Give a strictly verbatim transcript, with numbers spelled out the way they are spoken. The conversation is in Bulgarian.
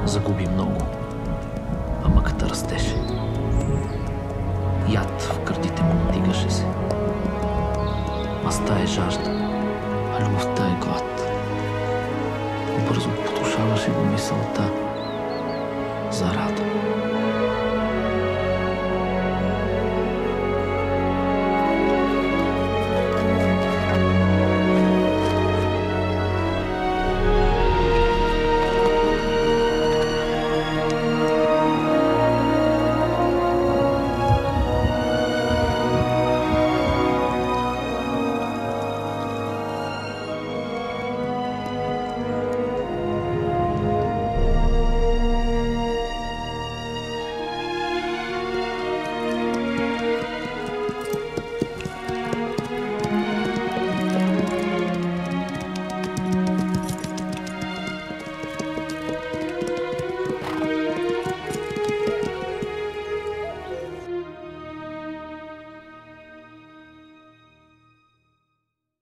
Загуби много, а мъката растеше. Яд в гърдите му надигаше се. Маста е жажда, а любовта е глад. Бързо потушаваше го мисълта за Радо.